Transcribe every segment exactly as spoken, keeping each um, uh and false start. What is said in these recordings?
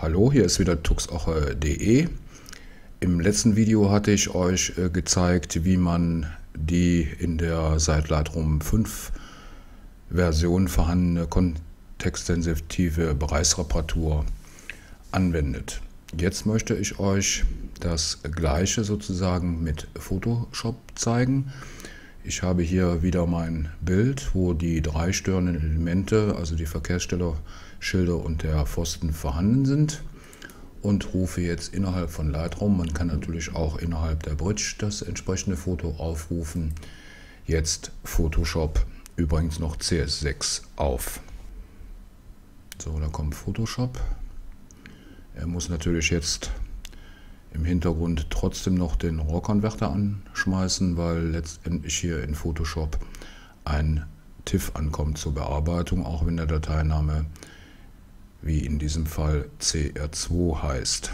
Hallo, hier ist wieder tuxoche punkt de. Im letzten Video hatte ich euch äh, gezeigt, wie man die in der seit Lightroom fünf Version vorhandene kontextsensitive Bereichsreparatur anwendet. Jetzt möchte ich euch das gleiche sozusagen mit Photoshop zeigen. Ich habe hier wieder mein Bild, wo die drei störenden Elemente, also die Verkehrssteller, Schilder und der Pfosten vorhanden sind, und rufe jetzt innerhalb von Lightroom, man kann natürlich auch innerhalb der Bridge das entsprechende Foto aufrufen, jetzt Photoshop, übrigens noch C S sechs auf. So, da kommt Photoshop. Er muss natürlich jetzt im Hintergrund trotzdem noch den RAW-Konverter anschmeißen, weil letztendlich hier in Photoshop ein TIFF ankommt zur Bearbeitung, auch wenn der Dateiname wie in diesem Fall C R zwei heißt.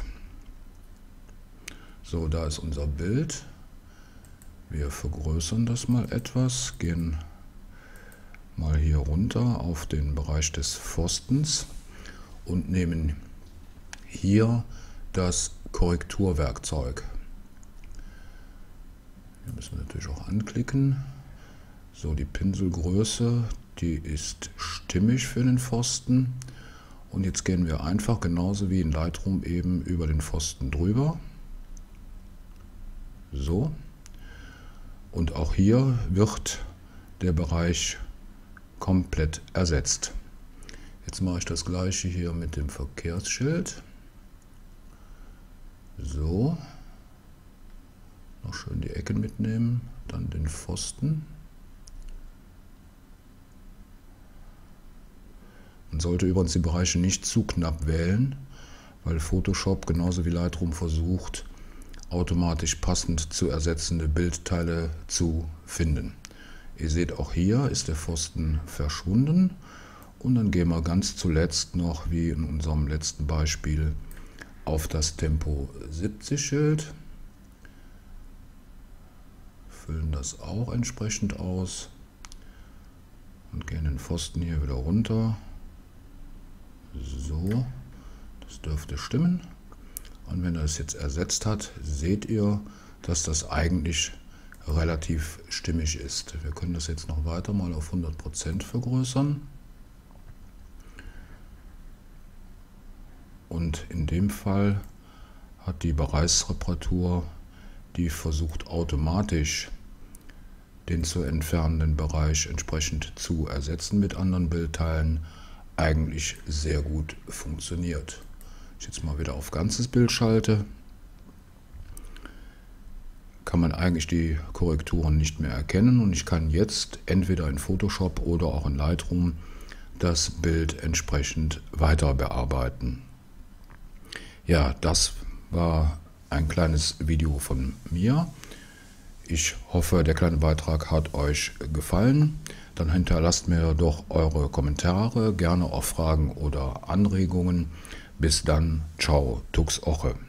So, da ist unser Bild. Wir vergrößern das mal etwas, gehen mal hier runter auf den Bereich des Pfostens und nehmen hier das Korrekturwerkzeug. Hier müssen wir natürlich auch anklicken. So, die Pinselgröße, die ist stimmig für den Pfosten. Und jetzt gehen wir einfach genauso wie in Lightroom eben über den Pfosten drüber. So. Und auch hier wird der Bereich komplett ersetzt. Jetzt mache ich das gleiche hier mit dem Verkehrsschild. So. Noch schön die Ecken mitnehmen, dann den Pfosten. Man sollte übrigens die Bereiche nicht zu knapp wählen, weil Photoshop genauso wie Lightroom versucht, automatisch passend zu ersetzende Bildteile zu finden. Ihr seht, auch hier ist der Pfosten verschwunden. Und dann gehen wir ganz zuletzt noch, wie in unserem letzten Beispiel, auf das Tempo siebzig Schild. Füllen das auch entsprechend aus und gehen den Pfosten hier wieder runter. So, das dürfte stimmen. Und wenn er es jetzt ersetzt hat, seht ihr, dass das eigentlich relativ stimmig ist. Wir können das jetzt noch weiter mal auf hundert Prozent vergrößern. Und in dem Fall hat die Bereichsreparatur, die versucht automatisch den zu entfernenden Bereich entsprechend zu ersetzen mit anderen Bildteilen, eigentlich sehr gut funktioniert. Wenn ich jetzt mal wieder auf ganzes Bild schalte, kann man eigentlich die Korrekturen nicht mehr erkennen und ich kann jetzt entweder in Photoshop oder auch in Lightroom das Bild entsprechend weiter bearbeiten. Ja, das war ein kleines Video von mir. Ich hoffe, der kleine Beitrag hat euch gefallen. Dann hinterlasst mir doch eure Kommentare, gerne auch Fragen oder Anregungen. Bis dann, ciao, tuxoche.